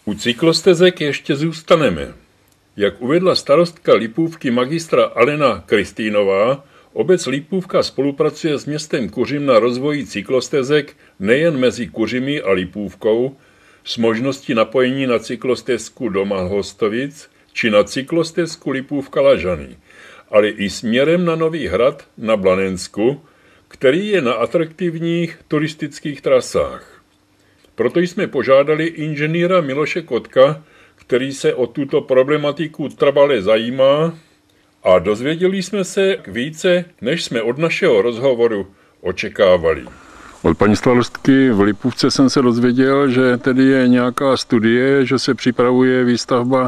U cyklostezek ještě zůstaneme. Jak uvedla starostka Lipůvky magistra Alena Kristýnová, obec Lipůvka spolupracuje s městem Kuřim na rozvoji cyklostezek nejen mezi Kuřimi a Lipůvkou s možností napojení na cyklostezku do Malhostovic či na cyklostezku Lipůvka-Lažany, ale i směrem na Nový Hrad na Blanensku, který je na atraktivních turistických trasách. Proto jsme požádali inženýra Miloše Kotka, který se o tuto problematiku trvale zajímá, a dozvěděli jsme se více, než jsme od našeho rozhovoru očekávali. Od paní starostky v Lipůvce jsem se dozvěděl, že tedy je nějaká studie, že se připravuje výstavba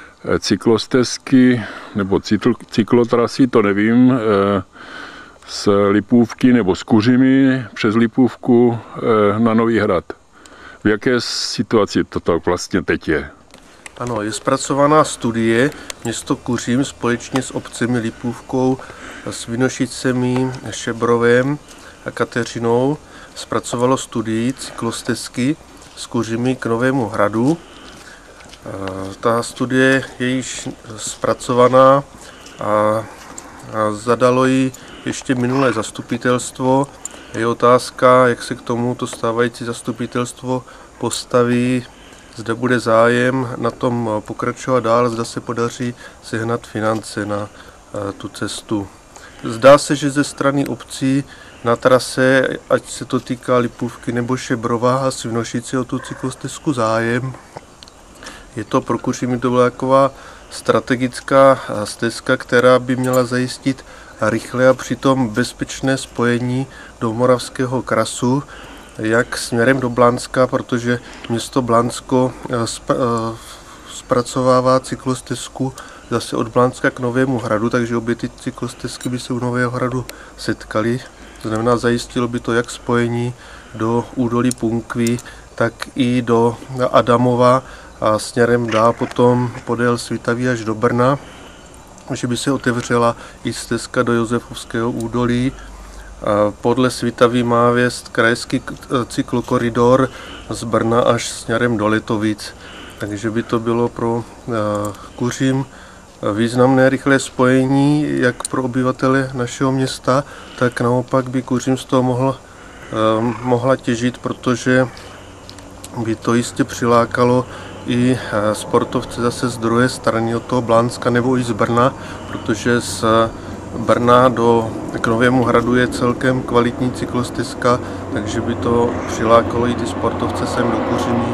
cyklostezky nebo cyklotrasy, to nevím, z Lipůvky nebo z Kuřimy přes Lipůvku na Nový Hrad. V jaké situaci to vlastně teď je? Ano, je zpracovaná studie. Město Kuřím společně s obcemi Lipůvkou, Svinošicemi, Šebrovem a Kateřinou zpracovalo studii cyklostezky z Kuřimy k Novému Hradu. Ta studie je již zpracovaná a zadalo ji ještě minulé zastupitelstvo. Je otázka, jak se k tomuto stávající zastupitelstvo postaví, zda bude zájem na tom pokračovat dál, zda se podaří sehnat finance na tu cestu. Zdá se, že ze strany obcí na trase, ať se to týká Lipůvky nebo Šebrova a Svinošice, o tu cyklostezku zájem. Je to pro Kuřimy to byla taková strategická stezka, která by měla zajistit rychlé a přitom bezpečné spojení do Moravského krasu, jak směrem do Blanska, protože město Blansko zpracovává cyklostezku zase od Blanska k Novému Hradu, takže obě ty cyklostezky by se u Nového Hradu setkaly. To znamená, zajistilo by to jak spojení do údolí Punkví, tak i do Adamova a směrem dál potom podél Svitaví až do Brna, že by se otevřela i stezka do Josefovského údolí. Podle Svitaví má vést krajský cyklokoridor z Brna až směrem do Letovic, takže by to bylo pro Kuřim významné rychlé spojení, jak pro obyvatele našeho města, tak naopak by Kuřim z toho mohla těžit, protože by to jistě přilákalo i sportovce zase z druhé strany od toho Blanska nebo i z Brna, protože z Brna k Novému Hradu je celkem kvalitní cyklostezka, takže by to přilákalo i ty sportovce sem do Kuřimí.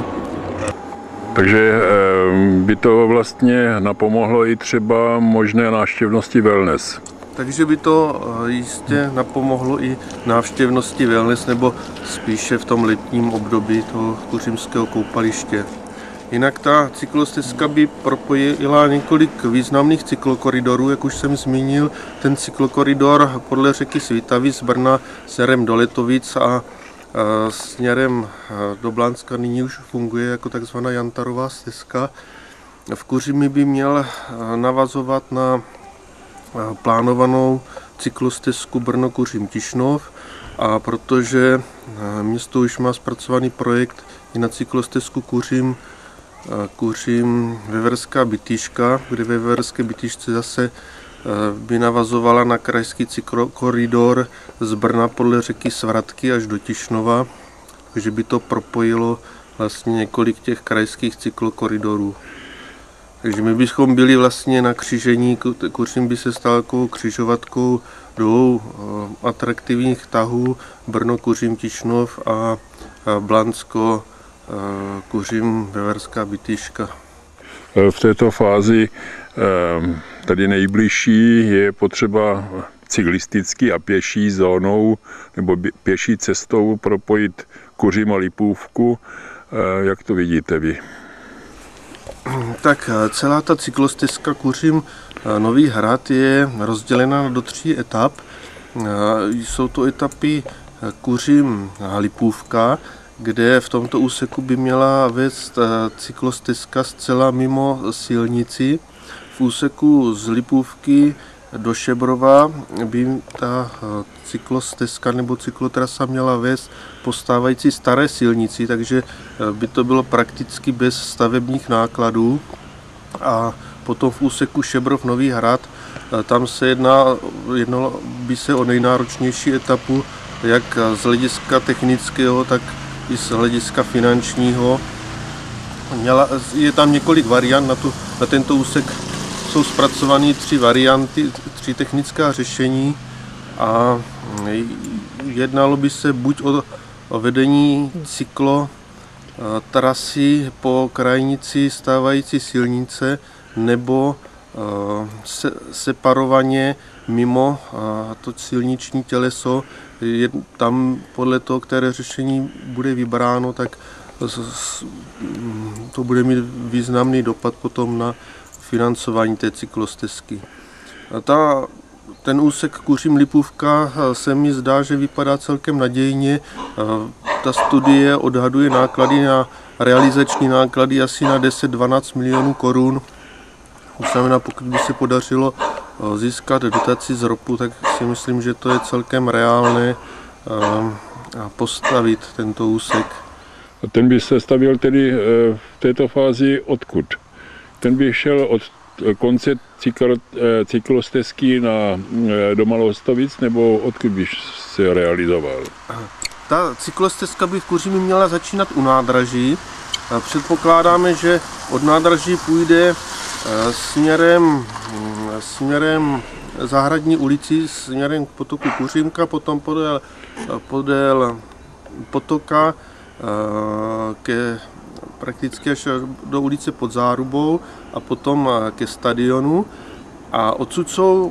Takže by to vlastně napomohlo i třeba možné návštěvnosti wellness. Takže by to jistě napomohlo i návštěvnosti wellness, nebo spíše v tom letním období toho kuřimského koupaliště. Jinak ta cyklostezka by propojila několik významných cyklokoridorů, jak už jsem zmínil. Ten cyklokoridor podle řeky Svitavy z Brna směrem do Letovic a směrem do Blanska nyní už funguje jako takzvaná Jantarová stezka. V Kuřimi by měl navazovat na plánovanou cyklostezku Brno-Kuřim-Tišnov, a protože město už má zpracovaný projekt i na cyklostezku Kuřim-Veverská Bytyška, kde ve Veverské Bytyšce zase by navazovala na krajský cyklokoridor z Brna podle řeky Svratky až do Tišnova, takže by to propojilo vlastně několik těch krajských cyklokoridorů. Takže my bychom byli vlastně na křížení, Kuřim by se stal takovou křižovatkou dvou atraktivních tahů, Brno-Kuřim-Tišnov a Blansko-Kuřim-Veverská Bytyška. V této fázi tady nejbližší je potřeba cyklistický a pěší zónou nebo pěší cestou propojit Kuřim a Lipůvku. Jak to vidíte vy? Tak celá ta cyklostezka Kuřim Nový Hrad je rozdělena do 3 etap. Jsou to etapy Kuřim Lipůvka, kde v tomto úseku by měla vést cyklostezka zcela mimo silnici. V úseku z Lipůvky do Šebrova by ta cyklostezka nebo cyklotrasa měla vést po stávající staré silnici, takže by to bylo prakticky bez stavebních nákladů. A potom v úseku Šebrov-Nový Hrad, tam se jednalo by se o nejnáročnější etapu, jak z hlediska technického, tak i z hlediska finančního. Je tam několik variant, na tento úsek jsou zpracovány 3 varianty, 3 technická řešení a jednalo by se buď o vedení trasy po krajnici stávající silnice, nebo separovaně mimo to silniční těleso. Tam podle toho, které řešení bude vybráno, tak to bude mít významný dopad potom na financování té cyklostezky. Ten úsek Kuřim-Lipůvka se mi zdá, že vypadá celkem nadějně. Ta studie odhaduje realizační náklady asi na 10-12 milionů korun. To znamená, pokud by se podařilo získat dotaci z ROPu, tak si myslím, že to je celkem reálné postavit tento úsek. A ten by se stavěl tedy v této fázi odkud? Ten by šel od konce cyklostezky do Malostovic, nebo odkud by se realizoval? Ta cyklostezka by v Kuřimi měla začínat u nádraží. Předpokládáme, že od nádraží půjde směrem Zahradní ulici, směrem k potoku Kuřimka, potom podél potoka prakticky až do ulice pod Zárubou a potom ke stadionu. A odsud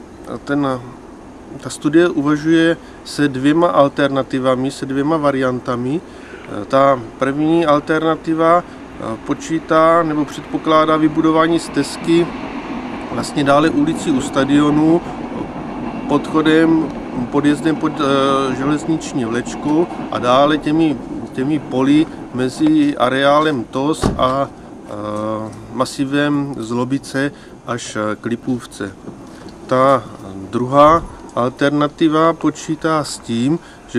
ta studie uvažuje se 2 alternativami, se 2 variantami. Ta první alternativa počítá nebo předpokládá vybudování stezky vlastně dále ulici u stadionu, podjezdem pod železniční vlečku a dále těmi poli mezi areálem TOS a masivem Zlobice až k Lipůvce. Ta druhá alternativa počítá s tím,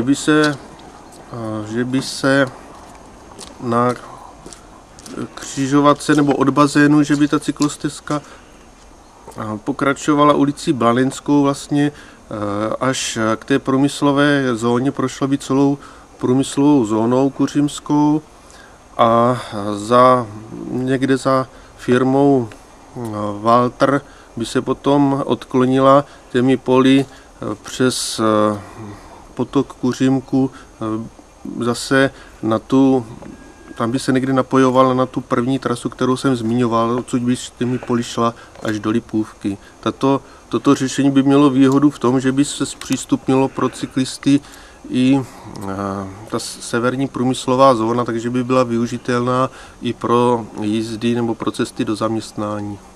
že by se na křižovatce nebo od bazénu, že by ta cyklostezka pokračovala ulicí Blanenskou vlastně až k té průmyslové zóně, prošla by celou průmyslovou zónou kuřimskou a někde za firmou Walter by se potom odklonila těmi poli přes potok Kuřimku zase tam by se někde napojovala na tu první trasu, kterou jsem zmiňoval, což by s těmi poli šla až do Lipůvky. Toto řešení by mělo výhodu v tom, že by se zpřístupnilo pro cyklisty i ta severní průmyslová zóna, takže by byla využitelná i pro jízdy nebo pro cesty do zaměstnání.